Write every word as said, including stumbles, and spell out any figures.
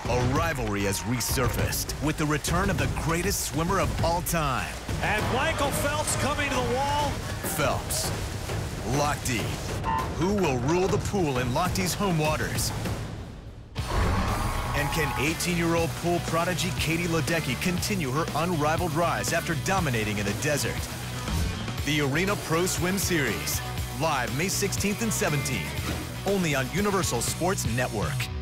A rivalry has resurfaced with the return of the greatest swimmer of all time. And Michael Phelps coming to the wall. Phelps. Lochte. Who will rule the pool in Lochte's home waters? And can eighteen-year-old pool prodigy Katie Ledecky continue her unrivaled rise after dominating in the desert? The Arena Pro Swim Series, live May sixteenth and seventeenth, only on Universal Sports Network.